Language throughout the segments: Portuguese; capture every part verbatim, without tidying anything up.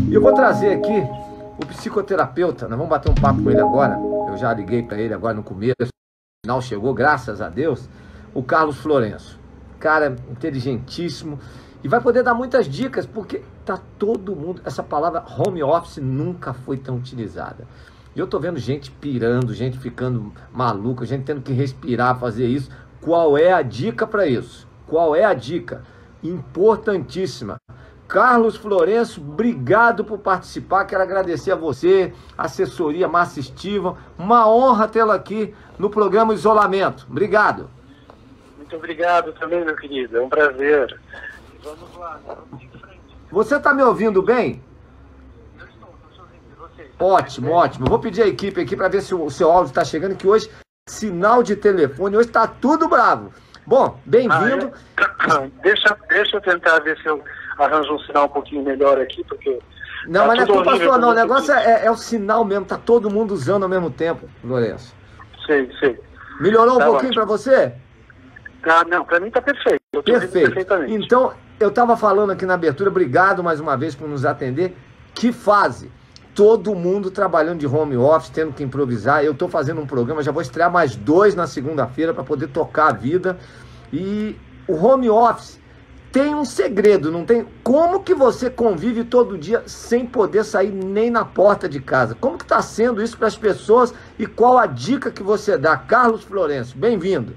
E eu vou trazer aqui o psicoterapeuta, nós vamos bater um papo com ele agora, eu já liguei para ele agora no começo, no final chegou, graças a Deus, o Carlos Florencio. Cara inteligentíssimo e vai poder dar muitas dicas, porque tá todo mundo, essa palavra home office nunca foi tão utilizada. E eu tô vendo gente pirando, gente ficando maluca, gente tendo que respirar, fazer isso. Qual é a dica para isso? Qual é a dica? Importantíssima. Carlos Florencio, obrigado por participar, quero agradecer a você, assessoria Márcia Estiva, uma honra tê-lo aqui no programa Isolamento. Obrigado. Muito obrigado também, meu querido, é um prazer. Vamos lá, vamos em frente. Você está me ouvindo bem? Eu estou, estou ouvindo vocês. Ótimo, ótimo. Vou pedir a equipe aqui para ver se o seu áudio está chegando, que hoje, sinal de telefone, hoje está tudo bravo. Bom, bem-vindo. Ah, é? deixa, deixa eu tentar ver se eu arranjo um sinal um pouquinho melhor aqui, porque... Não, tá mas não é culpa horrível, sua, não. O tudo negócio é, é o sinal mesmo, tá todo mundo usando ao mesmo tempo, Lourenço. Sei, sei. Melhorou Tá um pouquinho para você? Ah, não, para mim tá perfeito. Eu tô ouvindo Perfeito. perfeitamente. Então, eu estava falando aqui na abertura, obrigado mais uma vez por nos atender. Que fase? Todo mundo trabalhando de home office, tendo que improvisar. Eu estou fazendo um programa, já vou estrear mais dois na segunda-feira para poder tocar a vida. E o home office tem um segredo, não tem? Como que você convive todo dia sem poder sair nem na porta de casa? Como que está sendo isso para as pessoas e qual a dica que você dá? Carlos Florencio, bem-vindo.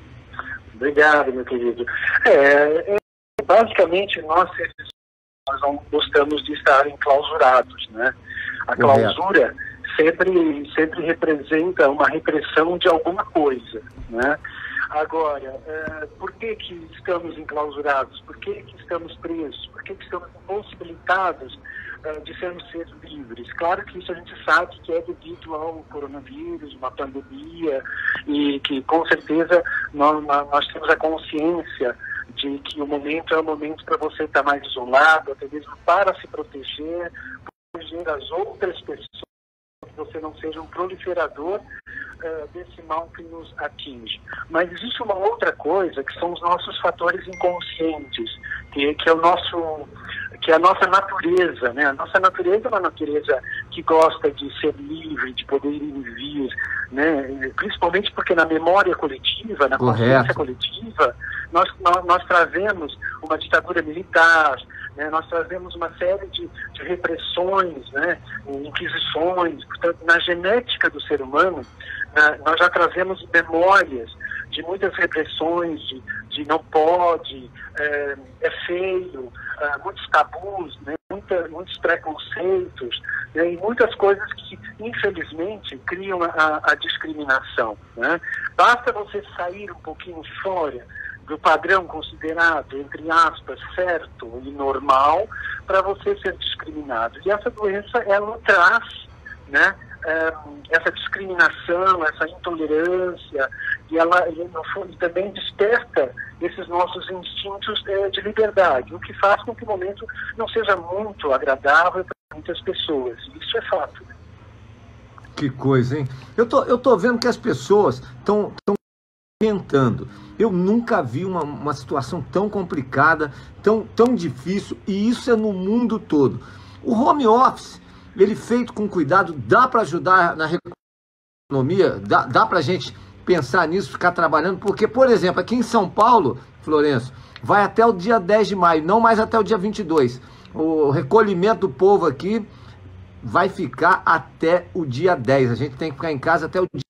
Obrigado, meu querido. É, é, basicamente, nós, nós não gostamos de estar enclausurados, né? A clausura sempre, sempre representa uma repressão de alguma coisa, né? Agora, é, por que que estamos enclausurados? Por que que estamos presos? Por que que estamos impossibilitados é, de sermos seres livres? Claro que isso a gente sabe que é devido ao coronavírus, uma pandemia, e que com certeza nós, nós temos a consciência de que o momento é o momento para você estar mais isolado, até mesmo para se proteger, proteger as outras pessoas, que você não seja um proliferador uh, desse mal que nos atinge. Mas existe uma outra coisa, que são os nossos fatores inconscientes, que, que é o nosso, que é a nossa natureza, né? A nossa natureza é uma natureza que gosta de ser livre, de poder ir e vir, né? Principalmente porque na memória coletiva, na consciência coletiva, nós, nós, nós trazemos uma ditadura militar, né? Nós trazemos uma série de, de repressões, né? Inquisições. Portanto, na genética do ser humano, na, nós já trazemos memórias de muitas repressões, de, de não pode, é, é feio, é, muitos tabus, né? Muita, muitos preconceitos, né? E muitas coisas que, infelizmente, criam a, a discriminação, né? Basta você sair um pouquinho fora do padrão considerado, entre aspas, certo e normal, para você ser discriminado. E essa doença, ela traz, né, é, essa discriminação, essa intolerância, e ela e, no fundo, também desperta esses nossos instintos é, de liberdade, o que faz com que o momento não seja muito agradável para muitas pessoas. Isso é fato. Que coisa, hein? Eu tô, eu tô vendo que as pessoas estão tentando. Eu nunca vi uma, uma situação tão complicada, tão, tão difícil, e isso é no mundo todo. O home office, ele feito com cuidado, dá para ajudar na economia, dá, dá para a gente pensar nisso, ficar trabalhando, porque, por exemplo, aqui em São Paulo, Florencio, vai até o dia dez de maio, não mais até o dia vinte e dois. O recolhimento do povo aqui vai ficar até o dia dez. A gente tem que ficar em casa até o dia.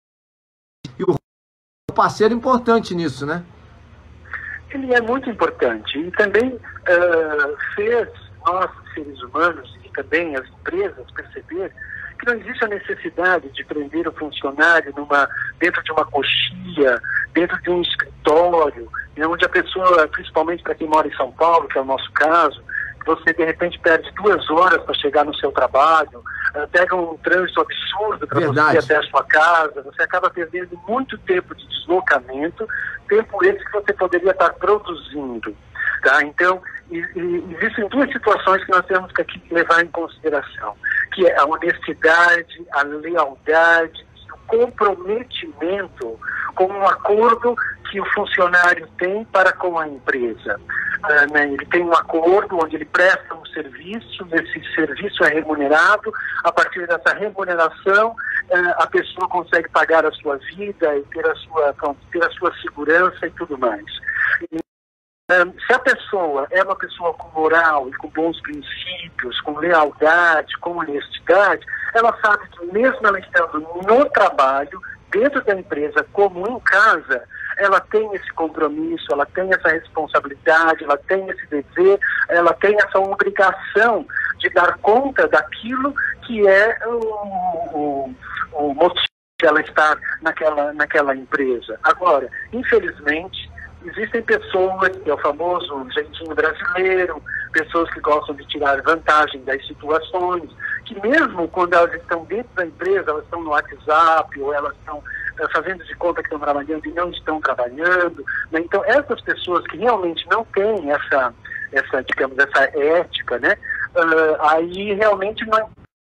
E o parceiro importante nisso, né? Ele é muito importante e também uh, fez nós, seres humanos, e também as empresas perceber que não existe a necessidade de prender o funcionário numa, dentro de uma coxia, dentro de um escritório, né, onde a pessoa, principalmente para quem mora em São Paulo, que é o nosso caso, você de repente perde duas horas para chegar no seu trabalho, uh, pega um trânsito absurdo para você ir até a sua casa, você acaba perdendo muito tempo de deslocamento, tempo esse que você poderia estar produzindo. Tá? Então, e, e, existem duas situações que nós temos que aqui levar em consideração, que é a honestidade, a lealdade, o comprometimento com um acordo que o funcionário tem para com a empresa. Uh, né? Ele tem um acordo onde ele presta um serviço, esse serviço é remunerado, a partir dessa remuneração a pessoa consegue pagar a sua vida e ter a sua, ter a sua segurança e tudo mais. E, se a pessoa é uma pessoa com moral e com bons princípios, com lealdade, com honestidade, ela sabe que mesmo ela estando no trabalho, dentro da empresa como em casa, ela tem esse compromisso, ela tem essa responsabilidade, ela tem esse dever, ela tem essa obrigação de dar conta daquilo que é o, o, o motivo de ela estar naquela, naquela empresa. Agora, infelizmente, existem pessoas, que é o famoso jeitinho brasileiro, pessoas que gostam de tirar vantagem das situações, que mesmo quando elas estão dentro da empresa, elas estão no WhatsApp, ou elas estão fazendo de conta que estão trabalhando e não estão trabalhando, né? Então, essas pessoas que realmente não têm essa, essa digamos, essa ética, né? Uh, aí realmente não,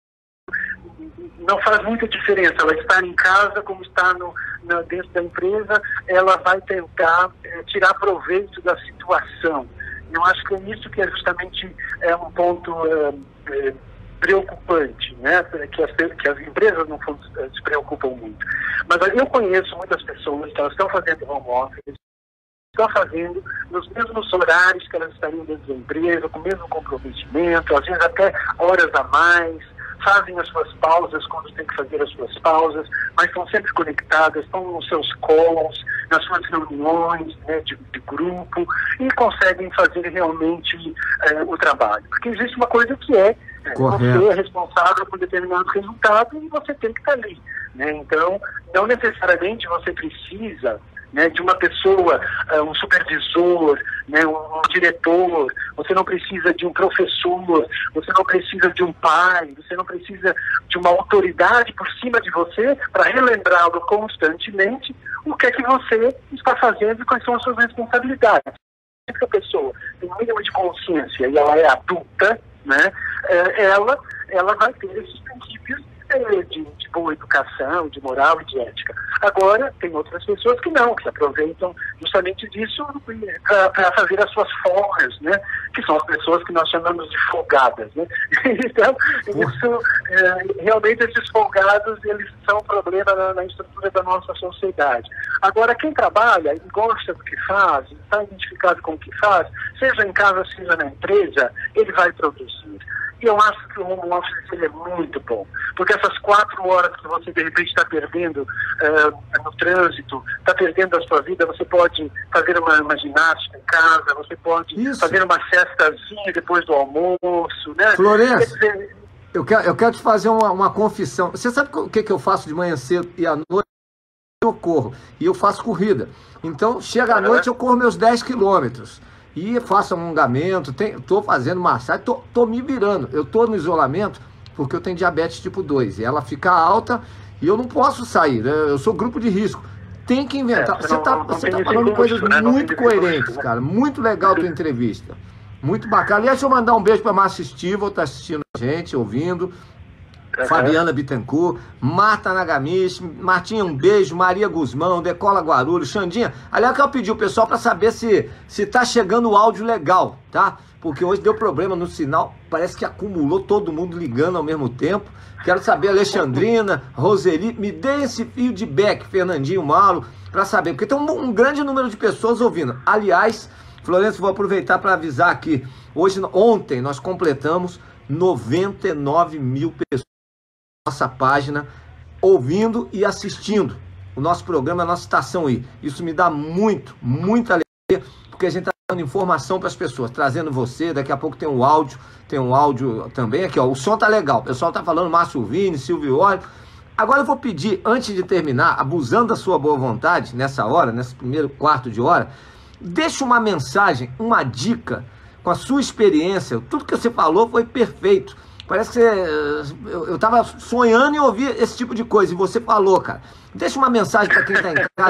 não faz muita diferença. Ela está em casa, como está no, na, dentro da empresa, ela vai tentar é, tirar proveito da situação. Eu acho que é isso que é justamente é um ponto é, é, preocupante, né? Que as, que as empresas não se preocupam muito. Mas eu conheço muitas pessoas que elas estão fazendo home office, estão fazendo nos mesmos horários que elas estariam dentro da empresa, com o mesmo comprometimento, às vezes até horas a mais, fazem as suas pausas quando tem que fazer as suas pausas, mas estão sempre conectadas, estão nos seus calls, nas suas reuniões, né, de, de grupo, e conseguem fazer realmente é, o trabalho. Porque existe uma coisa que é, é você é responsável por determinado resultado e você tem que estar ali, né? Então, não necessariamente você precisa, né, de uma pessoa, uh, um supervisor, né, um, um diretor, você não precisa de um professor, você não precisa de um pai, você não precisa de uma autoridade por cima de você para relembrá-lo constantemente o que é que você está fazendo e quais são as suas responsabilidades. Se a pessoa tem um mínimo de consciência e ela é adulta, né, ela, ela vai ter esses princípios De, de boa educação, de moral e de ética. Agora, tem outras pessoas que não, que aproveitam justamente disso para fazer as suas folgas, né? Que são as pessoas que nós chamamos de folgadas, né? Então, isso, é, realmente esses folgados, eles são um problema na, na estrutura da nossa sociedade. Agora, quem trabalha e gosta do que faz, está identificado com o que faz, seja em casa, seja na empresa, ele vai produzir. E eu acho que o home office ele é muito bom, porque essas quatro horas que você de repente está perdendo uh, no trânsito, está perdendo a sua vida, você pode fazer uma, uma ginástica em casa, você pode Isso. fazer uma cestazinha depois do almoço, né? Florencio, dizer... eu, quero, eu quero te fazer uma, uma confissão. Você sabe o que, que eu faço de manhã cedo e à noite? Eu corro, e eu faço corrida. Então, chega à noite, eu corro meus dez quilômetros. E faço alongamento, estou fazendo massagem, estou me virando. Eu estou no isolamento porque eu tenho diabetes tipo dois. E ela fica alta e eu não posso sair, né? Eu sou grupo de risco. Tem que inventar. É, você está você tá falando coisas né? muito coerentes, cara. Muito legal a tua entrevista. Muito bacana. Aliás, deixa eu mandar um beijo para Márcia Stival, está assistindo a gente, ouvindo. Uhum. Fabiana Bittencourt, Marta Nagamichi, Martinha, um beijo, Maria Guzmão, Decola Guarulhos, Xandinha. Aliás, eu quero pedir o pessoal para saber se se tá chegando o áudio legal, tá? Porque hoje deu problema no sinal, parece que acumulou todo mundo ligando ao mesmo tempo. Quero saber, Alexandrina, Roseli, me dê esse feedback, Fernandinho, Mauro, para saber, porque tem um, um grande número de pessoas ouvindo. Aliás, Florencio, vou aproveitar para avisar aqui, hoje, ontem nós completamos noventa e nove mil pessoas nossa página, ouvindo e assistindo o nosso programa, a nossa estação aí. Isso me dá muito, muita alegria, porque a gente está dando informação para as pessoas, trazendo você, daqui a pouco tem um áudio, tem um áudio também aqui, ó, o som tá legal, o pessoal tá falando, Márcio Vini, Silvio Olho. Agora eu vou pedir, antes de terminar, abusando da sua boa vontade, nessa hora, nesse primeiro quarto de hora, deixa uma mensagem, uma dica, com a sua experiência, tudo que você falou foi perfeito. Parece que você, eu estava sonhando em ouvir esse tipo de coisa, e você falou, cara. Deixa uma mensagem para quem está em casa,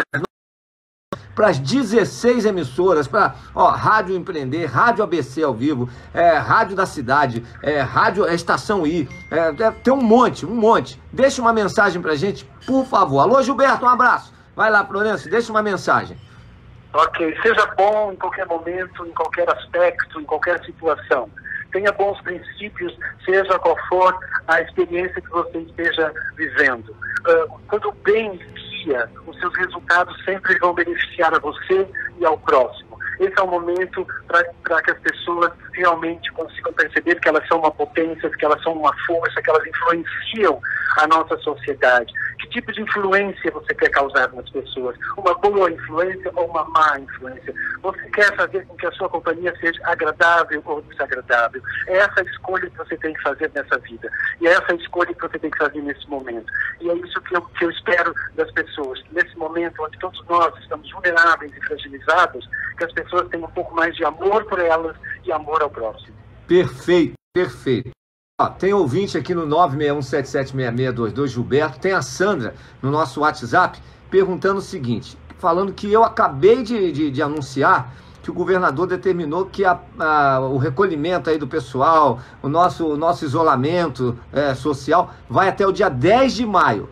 para as dezesseis emissoras, para Rádio Empreender, Rádio A B C ao vivo, é, Rádio da Cidade, é, Rádio é, Estação I, é, é, tem um monte, um monte. Deixa uma mensagem para a gente, por favor. Alô, Gilberto, um abraço. Vai lá, Florencio, deixa uma mensagem. Ok, seja bom em qualquer momento, em qualquer aspecto, em qualquer situação. tenha bons princípios, seja qual for a experiência que você esteja vivendo. Uh, quando o bem guia, os seus resultados sempre vão beneficiar a você e ao próximo. Esse é o momento para que as pessoas realmente consigam perceber que elas são uma potência, que elas são uma força, que elas influenciam a nossa sociedade. Que tipo de influência você quer causar nas pessoas? Uma boa influência ou uma má influência? Você quer fazer com que a sua companhia seja agradável ou desagradável? É essa a escolha que você tem que fazer nessa vida. E é essa a escolha que você tem que fazer nesse momento. E é isso que eu, que eu espero das pessoas. Nesse momento onde todos nós estamos vulneráveis e fragilizados, que as pessoas tenham um pouco mais de amor por elas e amor ao próximo. Perfeito, perfeito. Ó, tem ouvinte aqui no nove seis um sete sete seis seis dois dois, Gilberto. Tem a Sandra no nosso WhatsApp perguntando o seguinte, falando que eu acabei de, de, de anunciar que o governador determinou que a, a, o recolhimento aí do pessoal, o nosso, o nosso isolamento é, social vai até o dia dez de maio.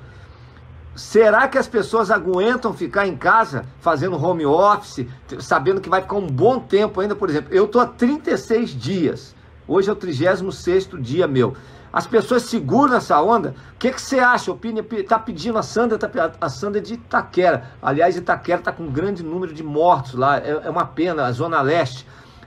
Será que as pessoas aguentam ficar em casa fazendo home office, sabendo que vai ficar um bom tempo ainda? Por exemplo, eu estou há trinta e seis dias, hoje é o trigésimo sexto dia meu. As pessoas seguram essa onda? O que, que você acha? Opinião, tá pedindo a Sandra, tá, a Sandra é de Itaquera. Aliás, Itaquera está com um grande número de mortos lá, é, é uma pena, a Zona Leste.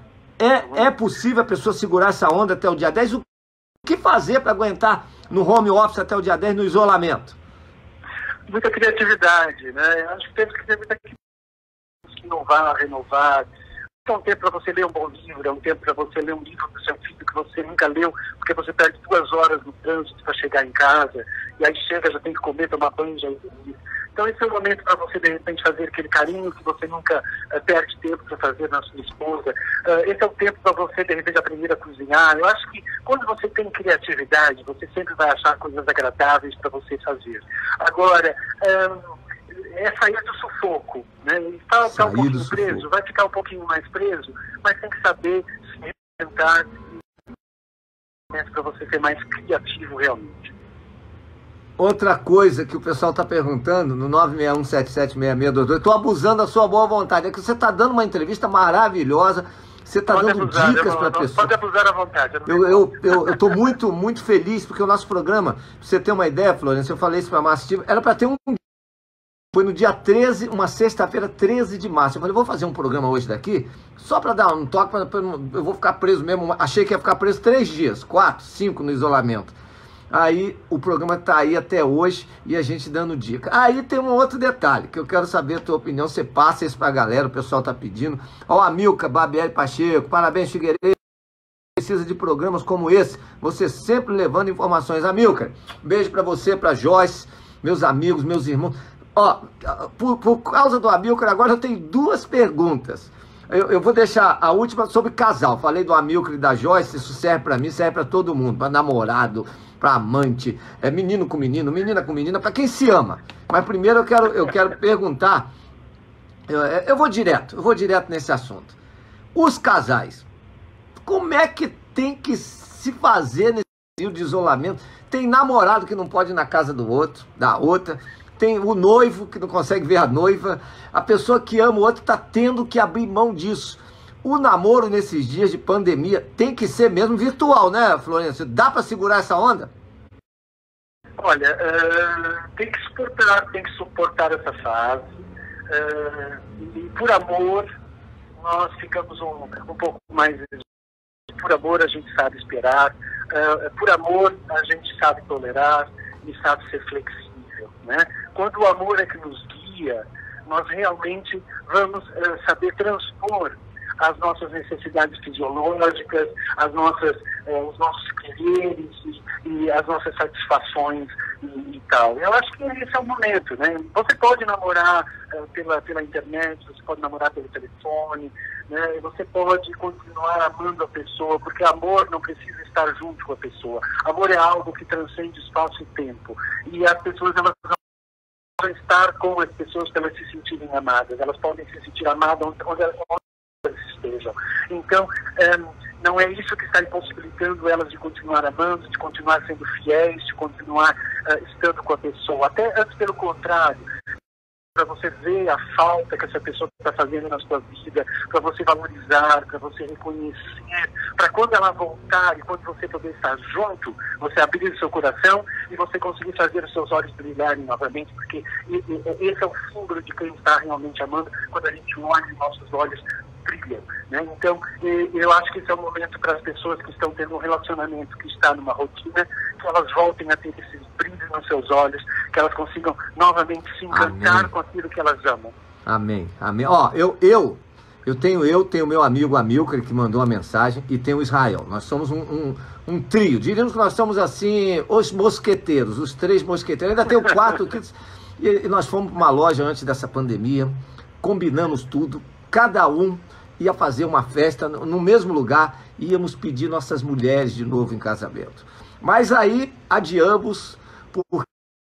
É, é possível a pessoa segurar essa onda até o dia dez? O que fazer para aguentar no home office até o dia dez, no isolamento? Muita criatividade, né? Acho que temos que ter muita criatividade, inovar, renovar. É um tempo para você ler um bom livro, é um tempo para você ler um livro do seu filho que você nunca leu, porque você perde duas horas no trânsito para chegar em casa, e aí chega, já tem que comer, tomar banho, já dormir. Então esse é o momento para você, de repente, fazer aquele carinho que você nunca uh, perde tempo para fazer na sua esposa. Uh, esse é o tempo para você, de repente, aprender a cozinhar. Eu acho que quando você tem criatividade, você sempre vai achar coisas agradáveis para você fazer. Agora, um, é sair do sufoco, né? Está tá um pouquinho preso, vai ficar um pouquinho mais preso, mas tem que saber se reinventar para você ser mais criativo realmente. Outra coisa que o pessoal está perguntando no nove seis um sete sete seis seis dois dois, estou abusando da sua boa vontade, é que você está dando uma entrevista maravilhosa, você está dando abusar, dicas para a pessoa. Pode abusar à vontade. Eu estou muito, muito feliz, porque o nosso programa, para você ter uma ideia, Florencio, eu falei isso para a Márcia, era para ter um... Foi no dia treze, uma sexta-feira, treze de março. Eu falei, vou fazer um programa hoje daqui, só para dar um toque, pra, pra, eu vou ficar preso mesmo. Achei que ia ficar preso três dias, quatro, cinco no isolamento. Aí o programa tá aí até hoje e a gente dando dica. Aí tem um outro detalhe que eu quero saber a tua opinião. Você passa isso pra galera, o pessoal tá pedindo. Ó, Amilcar, Babieri Pacheco, parabéns, Figueiredo. Precisa de programas como esse, você sempre levando informações. Amilcar, beijo pra você, pra Joyce, meus amigos, meus irmãos. Ó, por, por causa do Amilcar, agora eu tenho duas perguntas. Eu, eu vou deixar a última sobre casal. Falei do Amilcar e da Joyce, isso serve pra mim, serve pra todo mundo, pra namorado, pra amante, é menino com menino, menina com menina, pra quem se ama. Mas primeiro eu quero, eu quero perguntar, eu, eu vou direto, eu vou direto nesse assunto. Os casais, como é que tem que se fazer nesse período de isolamento? Tem namorado que não pode ir na casa do outro, da outra, tem o noivo que não consegue ver a noiva, a pessoa que ama o outro está tendo que abrir mão disso. O namoro nesses dias de pandemia tem que ser mesmo virtual, né, Florencio? Dá para segurar essa onda? Olha, uh, tem que suportar, tem que suportar essa fase. Uh, e por amor, nós ficamos um, um pouco mais... Por amor a gente sabe esperar, uh, por amor a gente sabe tolerar e sabe ser flexível, né? Quando o amor é que nos guia, nós realmente vamos uh, saber transpor as nossas necessidades fisiológicas, as nossas, eh, os nossos quereres e, e as nossas satisfações e, e tal. Eu acho que esse é o momento, né? Você pode namorar eh, pela, pela internet, você pode namorar pelo telefone, né? Você pode continuar amando a pessoa, porque amor não precisa estar junto com a pessoa. Amor é algo que transcende espaço e tempo. E as pessoas, elas podem estar com as pessoas para elas se sentirem amadas. Elas podem se sentir amadas onde, onde elas estejam. Então, um, não é isso que está impossibilitando elas de continuar amando, de continuar sendo fiéis, de continuar uh, estando com a pessoa. Até antes, pelo contrário, para você ver a falta que essa pessoa está fazendo na sua vida, para você valorizar, para você reconhecer, para quando ela voltar e quando você poder estar junto, você abrir o seu coração e você conseguir fazer os seus olhos brilharem novamente, porque esse é o símbolo de quem está realmente amando, quando a gente olha e nossos olhos brilham, né? Então, eu acho que esse é o momento para as pessoas que estão tendo um relacionamento que está numa rotina, que elas voltem a ter esses brilhos nos seus olhos, que elas consigam novamente se encantar Amém. Com aquilo que elas amam. Amém, amém. Ó, eu, eu, eu tenho eu, tenho meu amigo Amilcar, que mandou uma mensagem, e tem o Israel. Nós somos um, um, um trio, diríamos que nós somos assim, os mosqueteiros, os três mosqueteiros. Ainda tem o quarto, que, e nós fomos para uma loja antes dessa pandemia, combinamos tudo, cada um ia fazer uma festa no mesmo lugar, íamos pedir nossas mulheres de novo em casamento. Mas aí adiamos, porque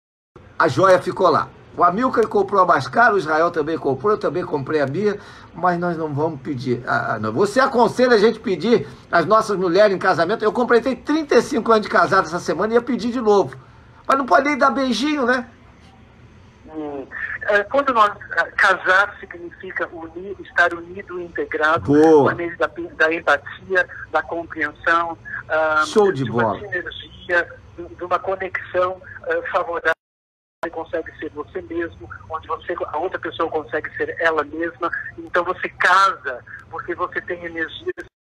a joia ficou lá. O Amilcar comprou a mais cara, o Israel também comprou, eu também comprei a minha, mas nós não vamos pedir. Ah, não. Você aconselha a gente pedir as nossas mulheres em casamento? Eu completei trinta e cinco anos de casado essa semana e ia pedir de novo. Mas não pode nem dar beijinho, né? Hum. Quando nós, casar significa unir, estar unido e integrado, por meio da, da empatia, da compreensão, Show de, de bola. uma sinergia, de uma conexão uh, favorável. Você consegue ser você mesmo, onde você, a outra pessoa consegue ser ela mesma. Então você casa porque você tem energias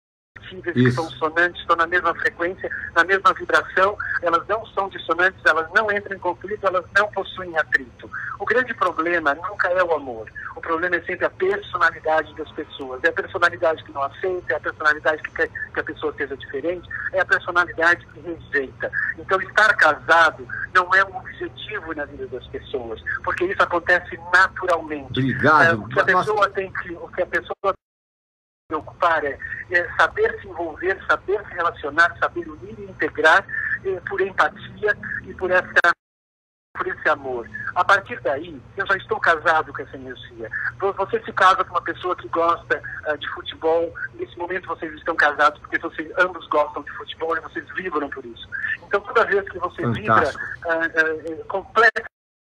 que são sonantes, estão na mesma frequência, na mesma vibração, elas não são dissonantes, elas não entram em conflito, elas não possuem atrito. O grande problema nunca é o amor, o problema é sempre a personalidade das pessoas. É a personalidade que não aceita, é a personalidade que quer que a pessoa seja diferente, é a personalidade que rejeita. Então estar casado não é um objetivo na vida das pessoas, porque isso acontece naturalmente. Obrigado. É, o que a pessoa tem que, o que a pessoa preocupar é, é saber se envolver, saber se relacionar, saber unir e integrar é, por empatia e por, essa, por esse amor. A partir daí, eu já estou casado com essa energia. Você se casa com uma pessoa que gosta uh, de futebol, nesse momento vocês estão casados porque vocês ambos gostam de futebol e vocês vibram por isso. Então toda vez que você Fantástico. vibra uh, uh, completa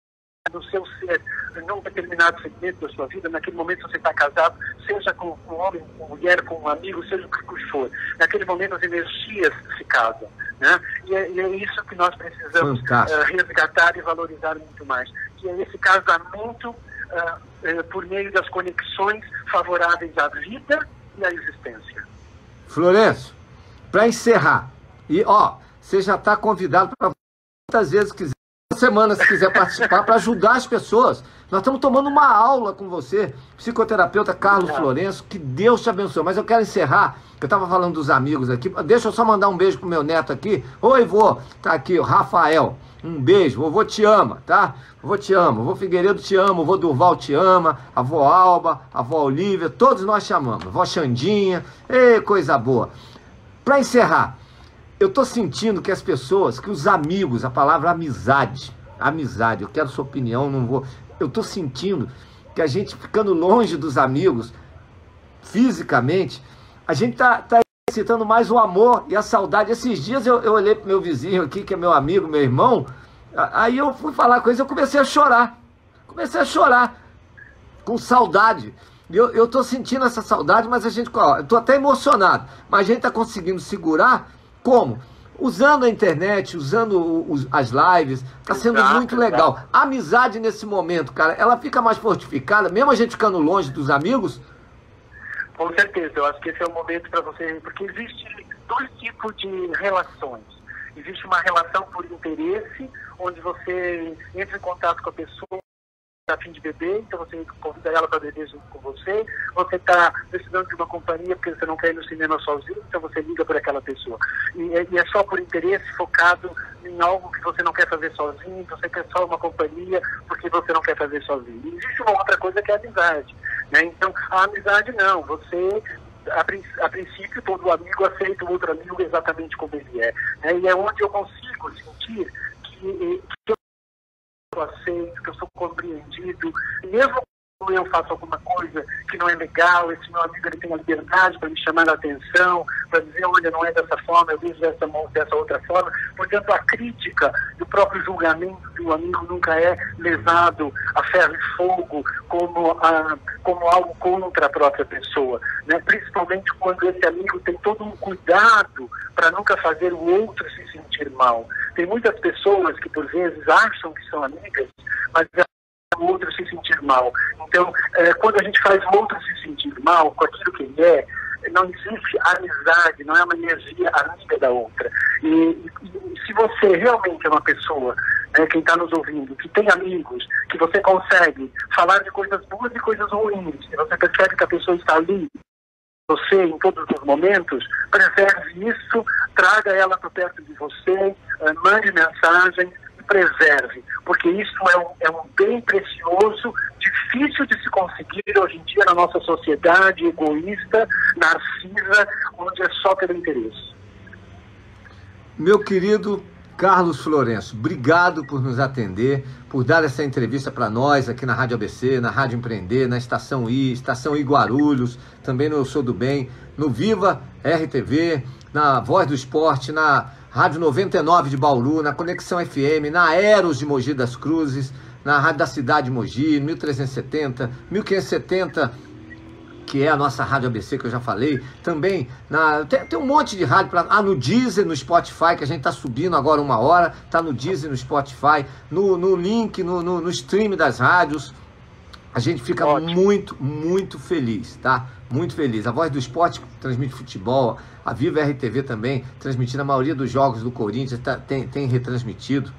do seu ser, num determinado segmento da sua vida, naquele momento você está casado, seja com um homem, com uma mulher, com um amigo, seja o que for. Naquele momento as energias se casam, né? E é, e é isso que nós precisamos uh, resgatar e valorizar muito mais. Que é esse casamento uh, uh, por meio das conexões favoráveis à vida e à existência. Florencio, para encerrar, e ó, você já está convidado para quantas vezes quiser, semana, se quiser participar, para ajudar as pessoas. Nós estamos tomando uma aula com você, psicoterapeuta Carlos Florencio, que Deus te abençoe. Mas eu quero encerrar, eu estava falando dos amigos aqui, deixa eu só mandar um beijo pro meu neto aqui. Oi, vô, tá aqui, o Rafael, um beijo, vovô te ama, tá? Vovô te ama, vovô Figueiredo te ama, vovô Durval te ama, a avó Alba, a avó Olívia, todos nós te amamos, a avó Xandinha, ei, coisa boa. Para encerrar, eu tô sentindo que as pessoas, que os amigos, a palavra amizade, amizade, eu quero sua opinião, não vou... Eu tô sentindo que a gente ficando longe dos amigos, fisicamente, a gente tá, tá citando mais o amor e a saudade. Esses dias eu, eu olhei pro meu vizinho aqui, que é meu amigo, meu irmão, aí eu fui falar com ele, eu comecei a chorar, comecei a chorar, com saudade. Eu, eu tô sentindo essa saudade, mas a gente, ó, eu tô até emocionado, mas a gente tá conseguindo segurar. Como? Usando a internet, usando os, as lives, tá sendo exato, muito legal. Exato. A amizade nesse momento, cara, ela fica mais fortificada, mesmo a gente ficando longe dos amigos? Com certeza, eu acho que esse é o momento para você, porque existe dois tipos de relações. Existe uma relação por interesse, onde você entra em contato com a pessoa, a fim de beber, então você convida ela para beber junto com você. Você está precisando de uma companhia porque você não quer ir no cinema sozinho, então você liga por aquela pessoa. E, e é só por interesse, focado em algo que você não quer fazer sozinho, você quer só uma companhia porque você não quer fazer sozinho. E existe uma outra coisa que é a amizade, né? Então, a amizade não, você... A, a princípio, todo amigo aceita o outro amigo exatamente como ele é, né? E é onde eu consigo sentir que, que eu aceito, que eu sou compreendido, mesmo eu faço alguma coisa que não é legal, esse meu amigo ele tem a liberdade para me chamar a atenção, para dizer, olha, não é dessa forma, eu vejo dessa, dessa outra forma. Portanto, a crítica e o próprio julgamento do amigo nunca é levado a ferro e fogo como, a, como algo contra a própria pessoa, né? Principalmente quando esse amigo tem todo um cuidado para nunca fazer o outro se sentir mal. Tem muitas pessoas que, por vezes, acham que são amigas, mas o outro se sentir mal. Então, é, quando a gente faz o outro se sentir mal com aquilo que ele é, não existe amizade, não é uma energia amiga da outra. E, e, e se você realmente é uma pessoa, né, quem está nos ouvindo, que tem amigos, que você consegue falar de coisas boas e coisas ruins, e você percebe que a pessoa está ali, você em todos os momentos, preserve isso, traga ela para perto de você, mande mensagem, preserve, porque isso é um, é um bem precioso, difícil de se conseguir hoje em dia na nossa sociedade egoísta, narcisa, onde é só pelo interesse. Meu querido Carlos Florencio, obrigado por nos atender, por dar essa entrevista para nós aqui na Rádio A B C, na Rádio Empreender, na Estação I, Estação I Guarulhos, também no Eu Sou do Bem, no Viva R T V, na Voz do Esporte, na Rádio noventa e nove de Bauru, na Conexão F M, na Aeros de Mogi das Cruzes, na Rádio da Cidade de Mogi, mil trezentos e setenta, mil quinhentos e setenta, que é a nossa Rádio A B C, que eu já falei. Também na, tem, tem um monte de rádio, pra, ah, no Deezer, no Spotify, que a gente tá subindo agora uma hora, tá no Deezer, no Spotify, no, no link, no, no, no stream das rádios. A gente fica Ótimo. muito, muito feliz, tá? Muito feliz. A Voz do Esporte transmite futebol, a Viva R T V também, transmitindo a maioria dos jogos do Corinthians, tá, tem, tem retransmitido.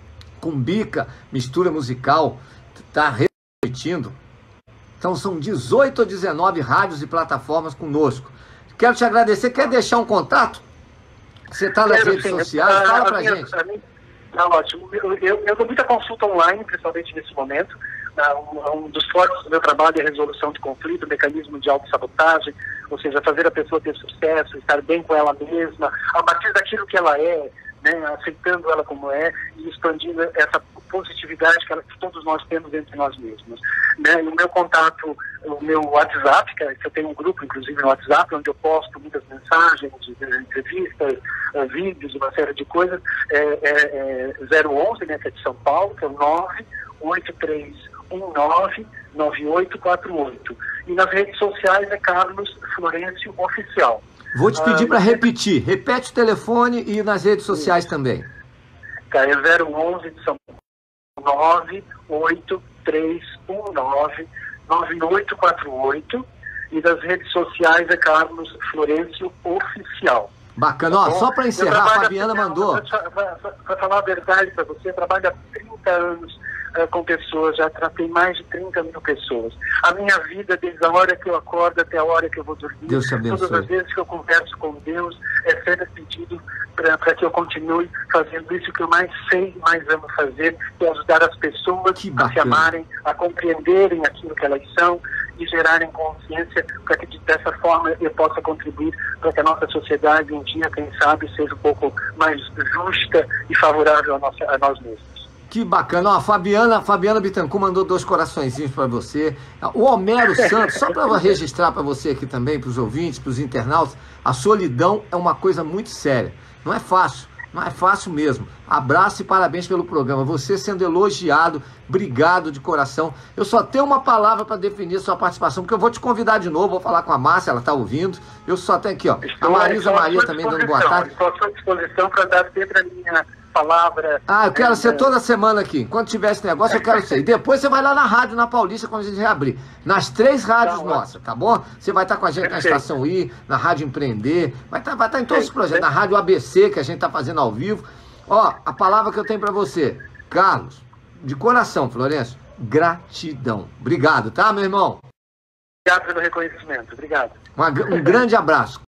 Cumbica, mistura musical, tá retransmitindo. Então são dezoito ou dezenove rádios e plataformas conosco. Quero te agradecer. Quer deixar um contato? Você está nas redes sim, sociais? A, Fala a pra minha, gente. A minha, tá ótimo. Eu, eu, eu dou muita consulta online, principalmente nesse momento. Um, um dos fortes do meu trabalho é a resolução de conflito, mecanismo de autossabotagem, ou seja, fazer a pessoa ter sucesso, estar bem com ela mesma, a partir daquilo que ela é, né, aceitando ela como é e expandindo essa positividade que, ela, que todos nós temos entre nós mesmos. Né? E o meu contato, o meu WhatsApp, que eu tenho um grupo, inclusive, no WhatsApp, onde eu posto muitas mensagens, entrevistas, uh, vídeos, uma série de coisas, é, é, é zero onze, né, que é de São Paulo, que é o nove oito três um nove nove oito quatro oito. E nas redes sociais é Carlos Florencio Oficial. Vou te pedir ah, para repetir. Repete o telefone e nas redes sociais também. Tá, é zero onze de São Paulo, nove oito três um nove nove oito quatro oito. E das redes sociais é Carlos Florencio Oficial. Bacana. Ó, só para encerrar, a Fabiana mandou. Para falar a verdade para você, eu trabalho há trinta anos uh, com pessoas, já tratei mais de trinta mil pessoas. A minha vida, desde a hora que eu acordo até a hora que eu vou dormir, Deus te abençoe. Todas as vezes que eu converso com Deus, é sempre pedido para que eu continue fazendo isso que eu mais sei e mais amo fazer, que é ajudar as pessoas a se amarem, a compreenderem aquilo que elas são e gerarem consciência para que dessa forma eu possa contribuir para que a nossa sociedade um dia, quem sabe, seja um pouco mais justa e favorável a, nossa, a nós mesmos. Que bacana. Ó, a Fabiana, Fabiana Bittencourt mandou dois coraçõezinhos para você. O Homero Santos, só para registrar para você aqui também, para os ouvintes, para os internautas, a solidão é uma coisa muito séria. Não é fácil. Não é fácil mesmo. Abraço e parabéns pelo programa. Você sendo elogiado, obrigado de coração. Eu só tenho uma palavra para definir a sua participação, porque eu vou te convidar de novo, vou falar com a Márcia, ela está ouvindo. Eu só tenho aqui, ó. Estou, a Marisa Maria também dando boa tarde. Estou à sua disposição para dar sempre a minha palavra. Ah, eu quero é, ser toda semana aqui. Enquanto tiver esse negócio, eu quero ser. E depois você vai lá na rádio, na Paulista, quando a gente reabrir. Nas três rádios tá, nossas, tá bom? Você vai estar com a gente Perfeito. na Estação I, na Rádio Empreender, vai estar, vai estar em todos os projetos. Na Rádio A B C, que a gente está fazendo ao vivo. Ó, a palavra que eu tenho para você, Carlos, de coração, Florencio, gratidão. Obrigado, tá, meu irmão? Obrigado pelo reconhecimento. Obrigado. Uma, um grande abraço.